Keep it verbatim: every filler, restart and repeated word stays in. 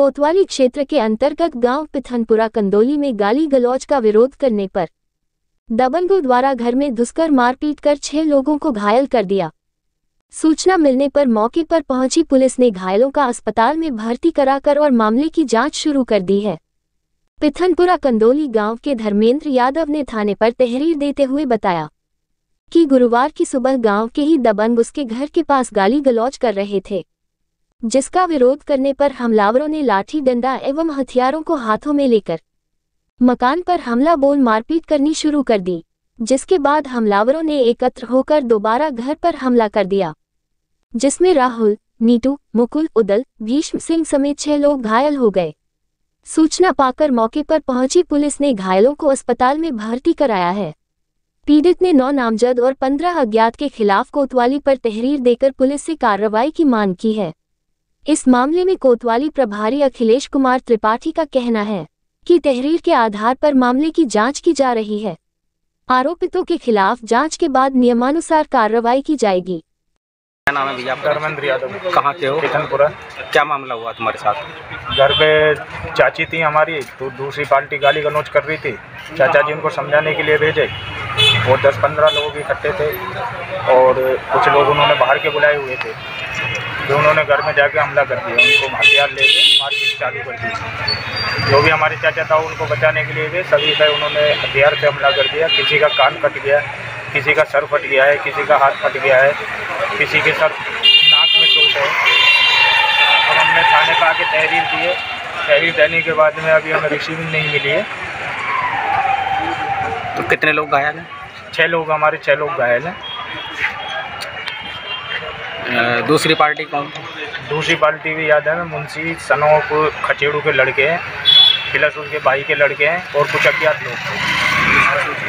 कोतवाली क्षेत्र के अंतर्गत गांव पिथनपुरा कंदोली में गाली गलौज का विरोध करने पर दबंगों द्वारा घर में घुसकर मारपीट कर छह लोगों को घायल कर दिया। सूचना मिलने पर मौके पर पहुंची पुलिस ने घायलों का अस्पताल में भर्ती कराकर और मामले की जांच शुरू कर दी है। पिथनपुरा कंदोली गांव के धर्मेंद्र यादव ने थाने पर तहरीर देते हुए बताया कि गुरुवार की सुबह गांव के ही दबंग उसके घर के पास गाली गलौज कर रहे थे, जिसका विरोध करने पर हमलावरों ने लाठी डंडा एवं हथियारों को हाथों में लेकर मकान पर हमला बोल मारपीट करनी शुरू कर दी, जिसके बाद हमलावरों ने एकत्र होकर दोबारा घर पर हमला कर दिया, जिसमें राहुल, नीटू, मुकुल, उदल, भीष्म सिंह समेत छह लोग घायल हो गए। सूचना पाकर मौके पर पहुंची पुलिस ने घायलों को अस्पताल में भर्ती कराया है। पीड़ित ने नौ नामजद और पंद्रह अज्ञात के खिलाफ कोतवाली पर तहरीर देकर पुलिस से कार्रवाई की मांग की है। इस मामले में कोतवाली प्रभारी अखिलेश कुमार त्रिपाठी का कहना है कि तहरीर के आधार पर मामले की जांच की जा रही है। आरोपितों के खिलाफ जांच के बाद नियमानुसार कार्रवाई की जाएगी। क्या नाम है भैया? धर्मेंद्र यादव। कहाँ के हो? पिथनपुरा। क्या मामला हुआ तुम्हारे साथ? घर पे चाची थी हमारी, तो दूसरी पार्टी गाली गलौज कर रही थी। चाचा जी उनको समझाने के लिए भेजे। वो दस पंद्रह लोग इकट्ठे थे और कुछ लोग उन्होंने बाहर के बुलाए हुए थे, जो उन्होंने घर में जाके हमला कर दिया। उनको हथियार ले गए, मारपीट चालू कर दी। जो भी हमारे चाचा था उनको बचाने के लिए गए, सभी का उन्होंने हथियार से हमला कर दिया। किसी का कान कट गया, किसी का सर फट गया है, किसी का हाथ फट गया है, किसी के सर नाक में चोट है। अब हमने थाने पर आके तहरीर दिए। तहरीर देने के बाद में अभी हमें रिसीविंग नहीं मिली है। तो कितने लोग घायल हैं? छः लोग, हमारे छः लोग घायल हैं। दूसरी पार्टी कौन? दूसरी पार्टी भी याद है, मुंशी सनोक खचेड़ू के लड़के हैं, प्लस उसके भाई के लड़के हैं और कुछ अज्ञात लोग थे।